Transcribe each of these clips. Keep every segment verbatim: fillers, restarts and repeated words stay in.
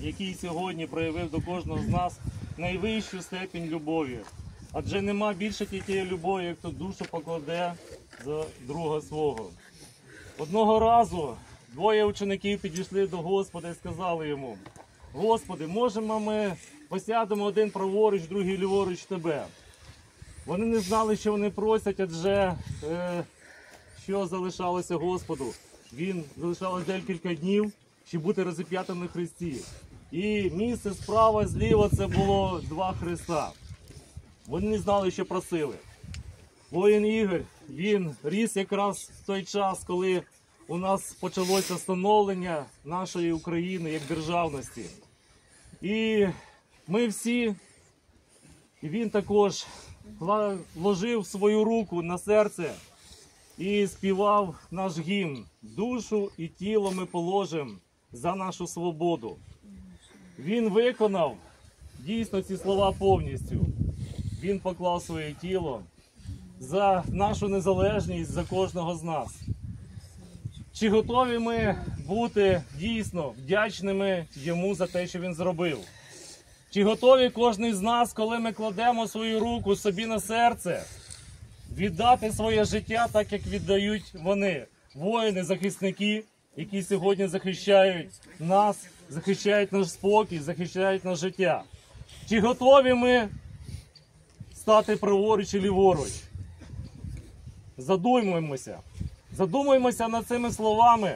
який сьогодні проявив до кожного з нас найвищу степінь любові. Адже нема більше тієї любові, як хто душу покладе за друга свого. Одного разу двоє учеників підійшли до Господа і сказали йому: Господи, можемо ми посядемо один праворуч, другий ліворуч тебе? Вони не знали, що вони просять, адже е, що залишалося Господу? Він залишалось декілька днів, щоб бути розіп'ятим на хресті. І місце справа, зліва це було два хреста. Вони не знали, що просили. Воїн Ігор, він ріс якраз в той час, коли у нас почалося становлення нашої України як державності. І ми всі, і він також вложив свою руку на серце і співав наш гімн: «Душу і тіло ми положимо за нашу свободу». Він виконав дійсно ці слова повністю. Він поклав своє тіло за нашу незалежність, за кожного з нас. Чи готові ми бути дійсно вдячними йому за те, що він зробив? Чи готові кожен з нас, коли ми кладемо свою руку собі на серце, віддати своє життя так, як віддають вони, воїни-захисники, які сьогодні захищають нас, захищають наш спокій, захищають наше життя? Чи готові ми стати праворуч і ліворуч? Задумуємося. Задумуємося над цими словами.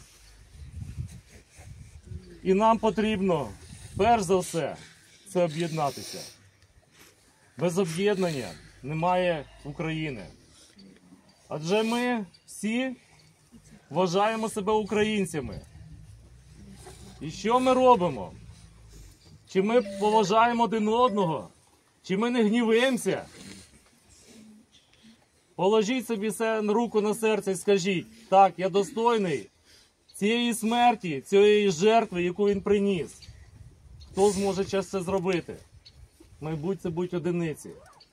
І нам потрібно, перш за все, це об'єднатися. Без об'єднання немає України. Адже ми всі вважаємо себе українцями. І що ми робимо? Чи ми поважаємо один одного? Чи ми не гнівимося? Положіть собі руку на серце і скажіть: так, я достойний цієї смерті, цієї жертви, яку він приніс. Хто зможе час це зробити? Мабуть, це будуть одиниці.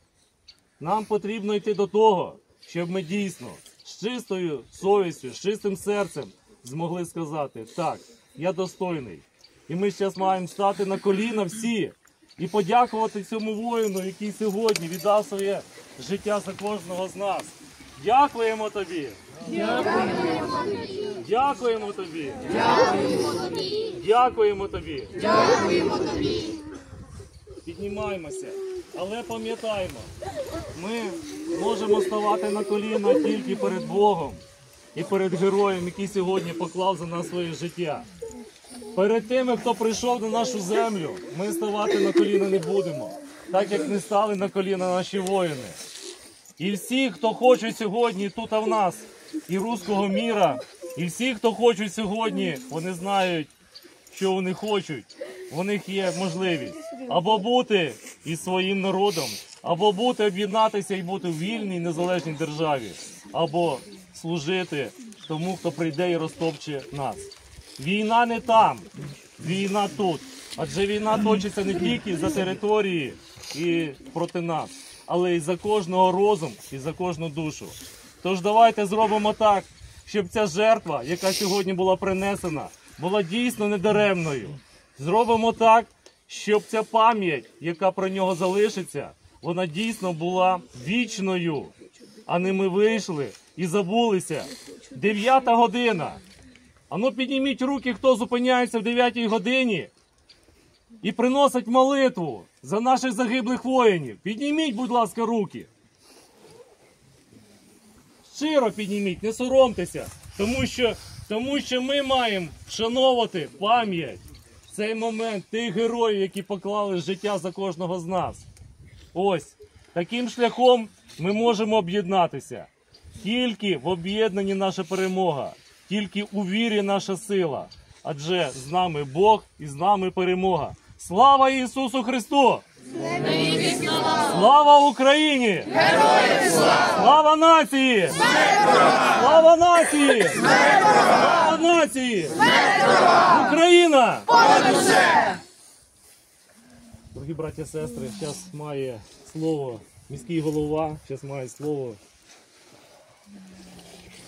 Нам потрібно йти до того, щоб ми дійсно з чистою совістю, з чистим серцем змогли сказати: так, я достойний. І ми зараз маємо стати на коліна всі і подякувати цьому воїну, який сьогодні віддав своє життя за кожного з нас. Дякуємо тобі! Дякуємо тобі! Дякуємо тобі! Дякуємо тобі! Дякуємо тобі! Дякуємо тобі! Піднімаємося, але пам'ятаємо, ми можемо ставати на коліна тільки перед Богом і перед героєм, який сьогодні поклав за нас своє життя. Перед тими, хто прийшов на нашу землю, ми ставати на коліна не будемо, так як не стали на коліна наші воїни. І всі, хто хочуть сьогодні тут в нас, і руського міра, і всі, хто хочуть сьогодні, вони знають, що вони хочуть. У них є можливість або бути із своїм народом, або бути, об'єднатися і бути в вільній, незалежній державі, або служити тому, хто прийде і розтопче нас. Війна не там, війна тут. Адже війна точиться не тільки за території і проти нас, але й за кожного розум і за кожну душу. Тож давайте зробимо так, щоб ця жертва, яка сьогодні була принесена, була дійсно недаремною. Зробимо так, щоб ця пам'ять, яка про нього залишиться, вона дійсно була вічною. А не ми вийшли і забулися. Дев'ята година. Ану підніміть руки, хто зупиняється в дев'ятій годині і приносить молитву за наших загиблих воїнів. Підніміть, будь ласка, руки. Щиро підніміть, не соромтеся, тому що, тому що ми маємо вшановувати пам'ять в цей момент тих героїв, які поклали життя за кожного з нас. Ось, таким шляхом ми можемо об'єднатися. Тільки в об'єднанні наша перемога, тільки у вірі наша сила. Адже з нами Бог і з нами перемога. Слава Ісусу Христу! Слава Україні! Героям слава! Слава нації! Слава нації! Слава нації! Україна! Понад усе! Дорогі браті і сестри, зараз має слово міський голова, зараз має слово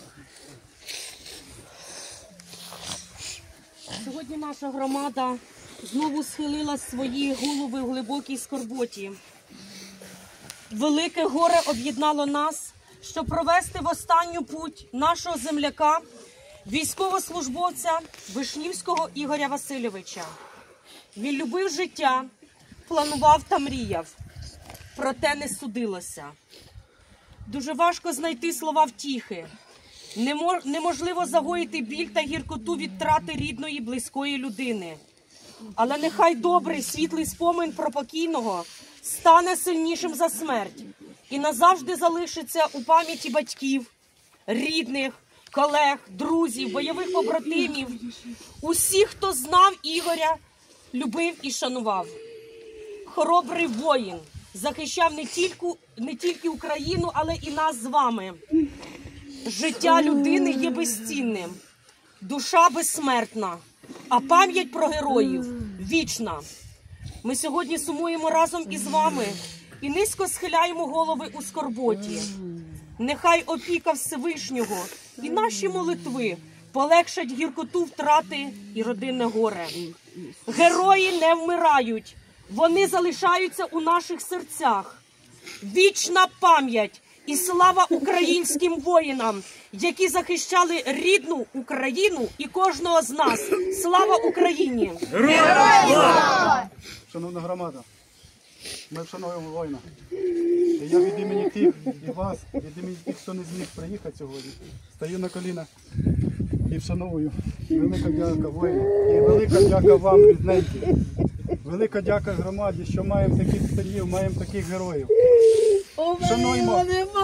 Сьогодні наша громада знову схилила свої голови в глибокій скорботі. Велике горе об'єднало нас, щоб провести в останню путь нашого земляка, військовослужбовця Вишнівського Ігоря Васильовича. Він любив життя, планував та мріяв, проте не судилося. Дуже важко знайти слова втіхи. Неможливо загоїти біль та гіркоту від втрати рідної, близької людини. Але нехай добрий, світлий спомин про покійного стане сильнішим за смерть і назавжди залишиться у пам'яті батьків, рідних, колег, друзів, бойових побратимів, усіх, хто знав Ігоря, любив і шанував. Хоробрий воїн захищав не тільки, не тільки Україну, але і нас з вами. Життя людини є безцінним, душа безсмертна, а пам'ять про героїв вічна. Ми сьогодні сумуємо разом із вами і низько схиляємо голови у скорботі. Нехай опіка Всевишнього і наші молитви полегшать гіркоту втрати і родинне горе. Герої не вмирають, вони залишаються у наших серцях. Вічна пам'ять і слава українським воїнам, які захищали рідну Україну і кожного з нас. Слава Україні! Героям слава! Шановна громада, ми вшановуємо воїна. І я від імені тих і вас, від імені тих, хто не зміг приїхати сьогодні, стаю на коліна і вшановую. Велика дяка воїнам і велика дяка вам, рідненькі. Велика дяка громаді, що маємо таких синів, маємо таких героїв. Шануємо.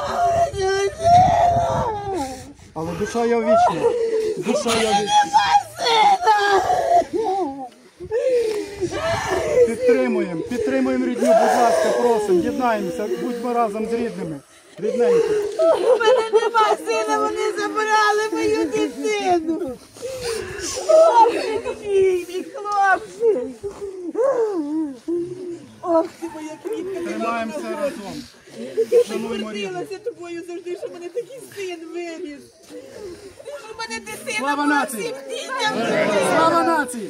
Але душа я вічна. Душа я вічна. Підтримуємо, підтримуємо рідню, будь ласка, просимо, єднаємося, будьмо разом з рідними, рідненькі. У мене нема сина, вони забрали мою дитину. Хлопчик мій, хлопчик. Ох, ти моя квітка, ти Тримаємося разом. Я Шануємо рідних. гордилася тобою завжди, що в мене такий син виріс. Що в мене дитина Слава була нації! всім дітям. Слава нації!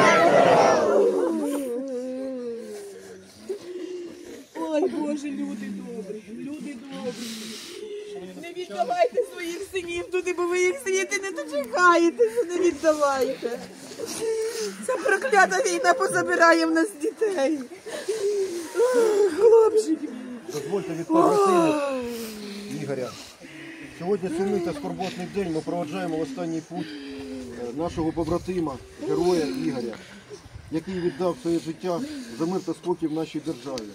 Ой, Боже, люди добрі, люди добрі. Не віддавайте своїх синів туди, бо ви їх сидіти не дочекаєтеся, не віддавайте. Ця проклята війна позабирає в нас дітей. Ох, хлопчик мій. Дозвольте від побратимів Ігоря. Сьогодні сумний та скорботний день ми проводжаємо в останній путь нашого побратима, героя Ігоря, який віддав своє життя за мир та спокій в нашій державі.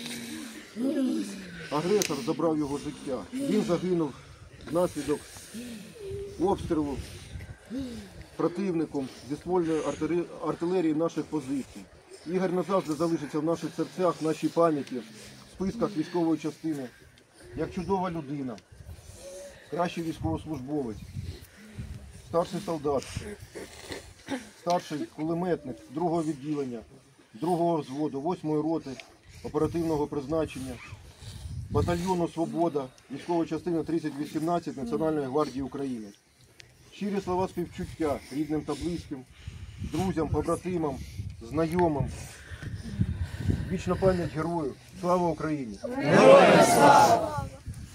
Агресор забрав його життя. Він загинув внаслідок обстрілу противником зі ствольної артилерії наших позицій. Ігор назавжди залишиться в наших серцях, в нашій пам'яті, в списках військової частини, як чудова людина, кращий військовослужбовець, старший солдат, старший кулеметник другого відділення, другого взводу, восьмої роти оперативного призначення, батальйону «Свобода», військової частини тридцять вісімнадцять Національної гвардії України. Щирі слова співчуття рідним та близьким, друзям, побратимам, знайомим. Вічна пам'ять герою. Слава Україні! Героям слава!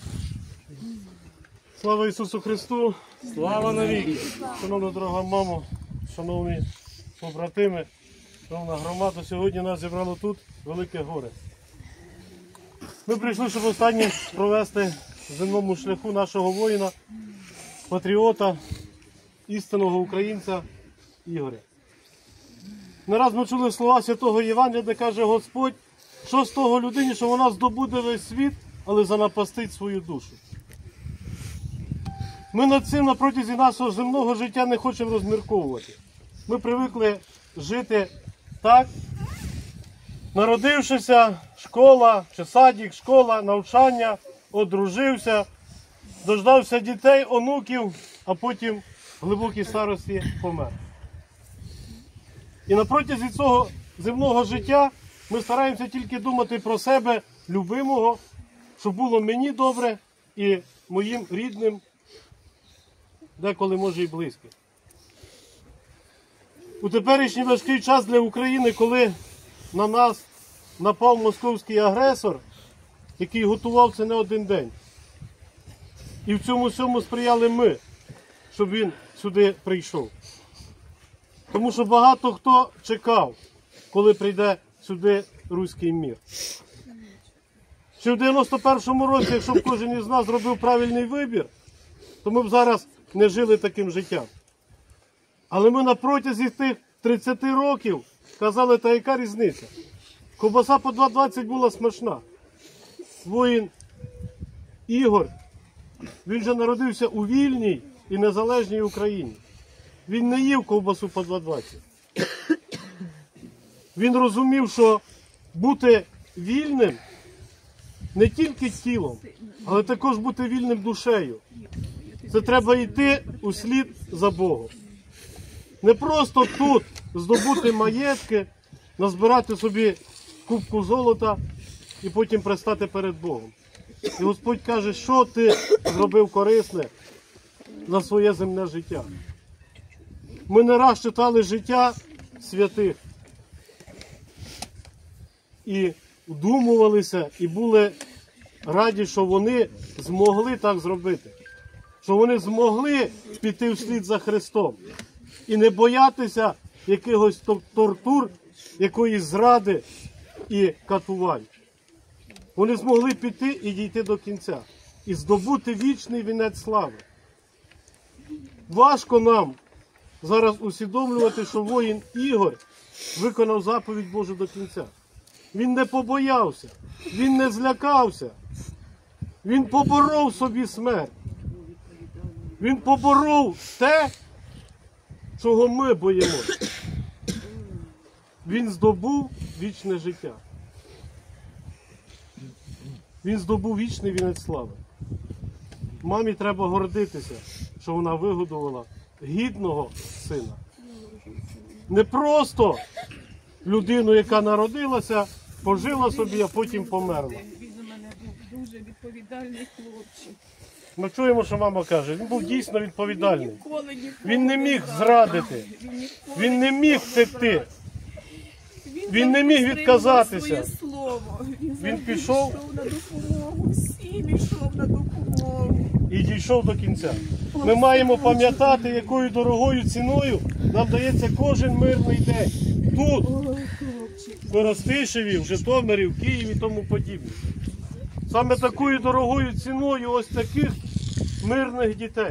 Слава Ісусу Христу! Слава навіки! Шановна дорога мамо, шановні побратими, шановна громада, сьогодні нас зібрало тут велике горе. Ми прийшли, щоб останнє провести в земному шляху нашого воїна, патріота, істинного українця Ігоря. Не раз ми чули слова святого Євангелія, де каже Господь, що з того людині, що вона здобуде весь світ, але занапастить свою душу. Ми над цим на протязі нашого земного життя не хочемо розмірковувати. Ми привикли жити так, народившися, школа, чи садик, школа, навчання, одружився, дождався дітей, онуків, а потім в глибокій старості помер. І на протязі цього земного життя ми стараємося тільки думати про себе, любимого, щоб було мені добре і моїм рідним, деколи може і близьким. У теперішній важкий час для України, коли на нас напав московський агресор, який готувався не один день. І в цьому всьому сприяли ми, щоб він сюди прийшов. Тому що багато хто чекав, коли прийде сюди руський мір. Ще в дев'яносто першому році, якщо б кожен із нас зробив правильний вибір, то ми б зараз не жили таким життям. Але ми на протязі тих тридцяти років казали, та яка різниця? Ковбаса по два двадцять була смачна. Воїн Ігор, він же народився у вільній і незалежній Україні. Він не їв ковбасу по два двадцять. Він розумів, що бути вільним не тільки тілом, але також бути вільним душею. Це треба йти услід за Богом. Не просто тут здобути маєтки, назбирати собі кубку золота і потім пристати перед Богом. І Господь каже, що ти зробив корисне за своє земне життя. Ми не раз читали життя святих і вдумувалися, і були раді, що вони змогли так зробити. Що вони змогли піти вслід за Христом і не боятися якихось тортур, якоїсь зради і катувань. Вони змогли піти і дійти до кінця. І здобути вічний вінець слави. Важко нам зараз усвідомлювати, що воїн Ігор виконав заповідь Божу до кінця. Він не побоявся, він не злякався. Він поборов собі смерть. Він поборов те, чого ми боїмося. Він здобув вічне життя. Він здобув вічний вінець слави. Мамі треба гордитися, що вона вигодувала гідного сина. Не просто людину, яка народилася, пожила собі, а потім померла. Він у мене був дуже відповідальний хлопчик. Ми чуємо, що мама каже, він був дійсно відповідальний. Ніколи ніколи Він не міг зрадити, він не міг втекти. Він не міг відказатися. Своє слово. Він, Він пішов на допомогу, всім йшов на допомогу. і дійшов до кінця. Ми маємо пам'ятати, якою дорогою ціною нам дається кожен мирний день. Тут, в Коростишеві, в Житомирі, в Києві і тому подібне. Саме такою дорогою ціною ось таких мирних дітей.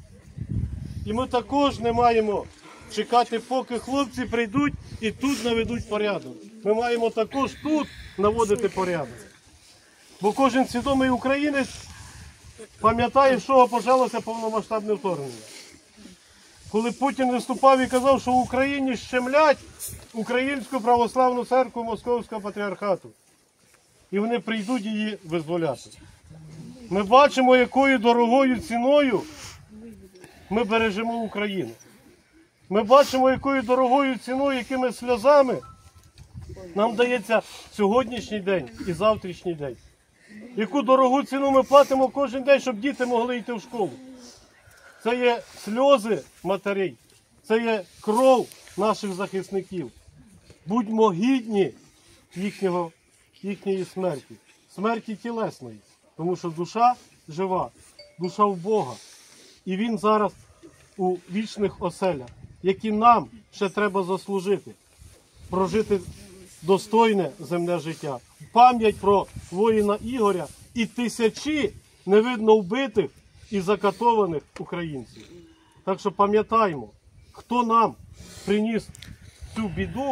І ми також не маємо чекати, поки хлопці прийдуть і тут наведуть порядок. Ми маємо також тут наводити порядок. Бо кожен свідомий українець пам'ятає, з чого почалося повномасштабне вторгнення. Коли Путін виступав і казав, що в Україні щемлять Українську православну церкву Московського патріархату. І вони прийдуть її визволяти. Ми бачимо, якою дорогою ціною ми бережемо Україну. Ми бачимо, якою дорогою ціною, якими сльозами нам дається сьогоднішній день і завтрашній день. Яку дорогу ціну ми платимо кожен день, щоб діти могли йти в школу. Це є сльози матерей, це є кров наших захисників. Будьмо гідні їхнього, їхньої смерті, смерті тілесної, тому що душа жива, душа в Бога. І Він зараз у вічних оселях, які нам ще треба заслужити, прожити достойне земне життя. Пам'ять про воїна Ігоря і тисячі невидно вбитих і закатованих українців. Так що пам'ятаємо, хто нам приніс цю біду,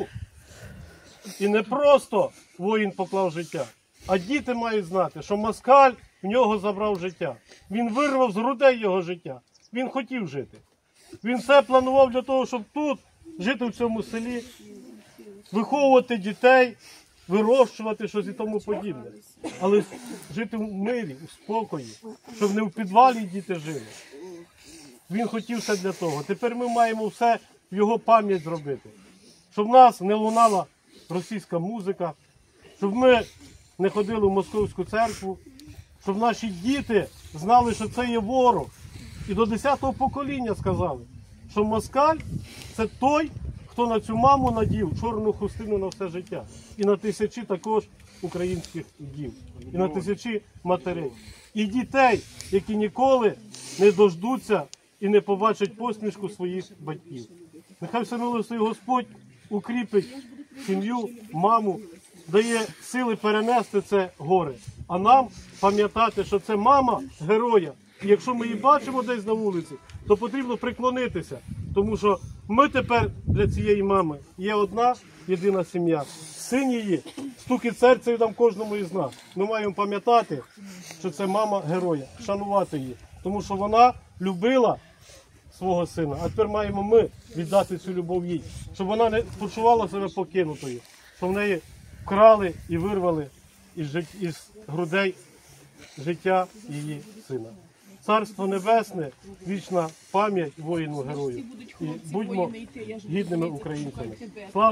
і не просто воїн поклав життя, а діти мають знати, що москаль в нього забрав життя. Він вирвав з грудей його життя. Він хотів жити. Він все планував для того, щоб тут, жити в цьому селі, виховувати дітей, вирощувати щось і тому подібне. Але жити в мирі, у спокої, щоб не в підвалі діти жили. Він хотів все для того. Тепер ми маємо все в його пам'ять зробити. Щоб в нас не лунала російська музика, щоб ми не ходили в московську церкву, щоб наші діти знали, що це є ворог. І до десятого покоління сказали, що москаль – це той, хто на цю маму надів чорну хустину на все життя. І на тисячі також українських дів. І на тисячі матерей. І дітей, які ніколи не дождуться і не побачать посмішку своїх батьків. Нехай всемилостивий Господь укріпить сім'ю, маму, дає сили перенести це горе. А нам пам'ятати, що це мама героя. І якщо ми її бачимо десь на вулиці, то потрібно приклонитися. Тому що ми тепер для цієї мами є одна єдина сім'я. Син її, стукіт серця віддам кожному із нас. Ми маємо пам'ятати, що це мама героя, шанувати її. Тому що вона любила свого сина, а тепер маємо ми віддати цю любов їй. Щоб вона не почувала себе покинутою, щоб в неї вкрали і вирвали із, жит... із грудей життя її сина. Царство Небесне, вічна пам'ять воїну-герою. І будьмо гідними українцями. Слава